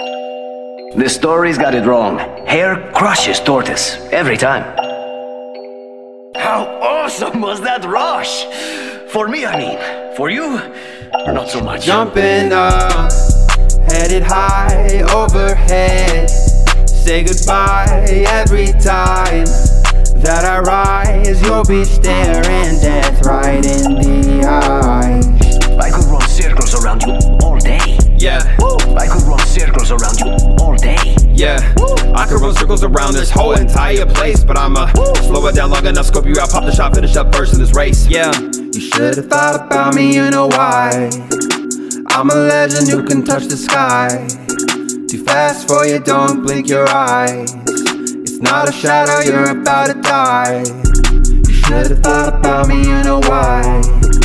The story's got it wrong. Hare crushes tortoise every time. How awesome was that rush? For me, I mean. For you, not so much. Jumping up, headed high overhead. Say goodbye every time that I rise. You'll be staring death right in the eyes. I could run circles around you all day. Yeah. Woo. I could run circles around you all day. Yeah. Woo. I could run circles around this whole entire place, but I'ma slow it down long enough, scope you out, pop the shot, finish up first in this race. Yeah. You should've thought about me, you know why. I'm a legend who can touch the sky. Too fast for you, don't blink your eyes. It's not a shadow, you're about to die. You should've thought about me, you know why.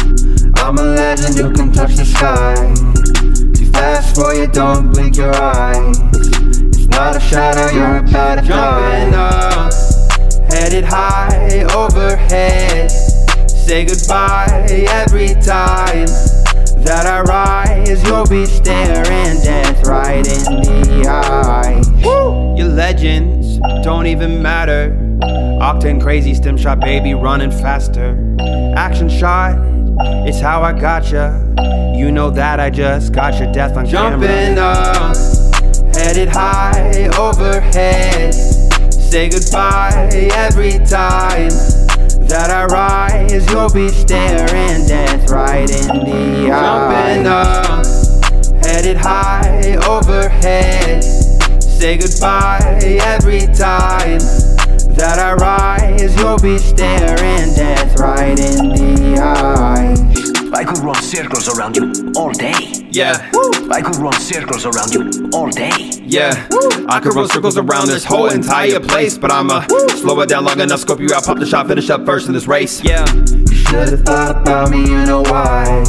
I'm a legend who can touch the sky. Too fast for you, don't blink your eyes. It's not a shadow, you're about to die. Jumping up, headed high overhead. Say goodbye every time that I rise. You'll be staring death right in the eyes. Your legends don't even matter. Octane crazy, stem shot baby running faster. Action shot, it's how I gotcha. You know that I just got your death on camera. Jumping up, headed high overhead. Say goodbye every time that I rise. You'll be staring death right in the eyes. Jumping up, headed high overhead. Say goodbye every time that I rise. You'll be staring death right in the eyes. I could run circles around you all day. Yeah. Woo. I could run circles around you all day. Yeah. Woo. I could run circles around this whole entire place, but I'ma slow it down long enough, scope you out, pop the shot, finish up first in this race. Yeah. You should've thought about me, you know why.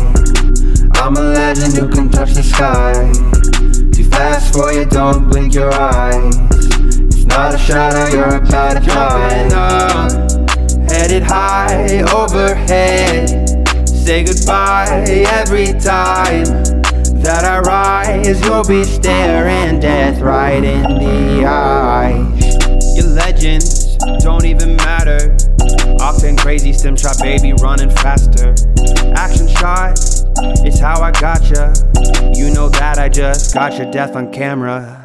I'm a legend who can touch the sky. Too fast for you, don't blink your eyes. It's not a shadow, you're about to die. Jumping up, headed high overhead. Say goodbye every time that I rise. You'll be staring death right in the eyes. Your legends don't even matter. Octane crazy, stem shot baby running faster. Action shot, it's how I gotcha. You know that I just got your death on camera.